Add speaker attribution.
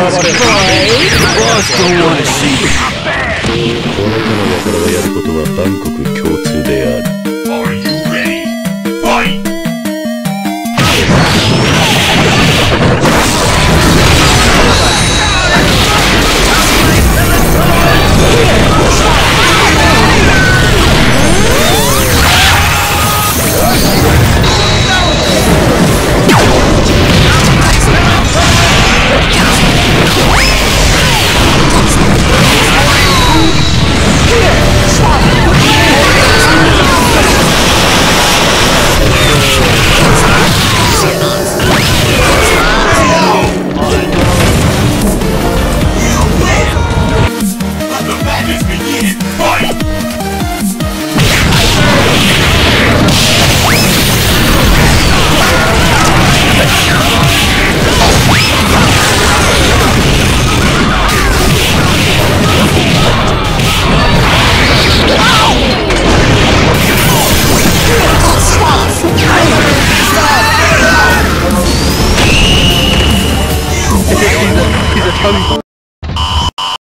Speaker 1: この子の輩がやることは万国共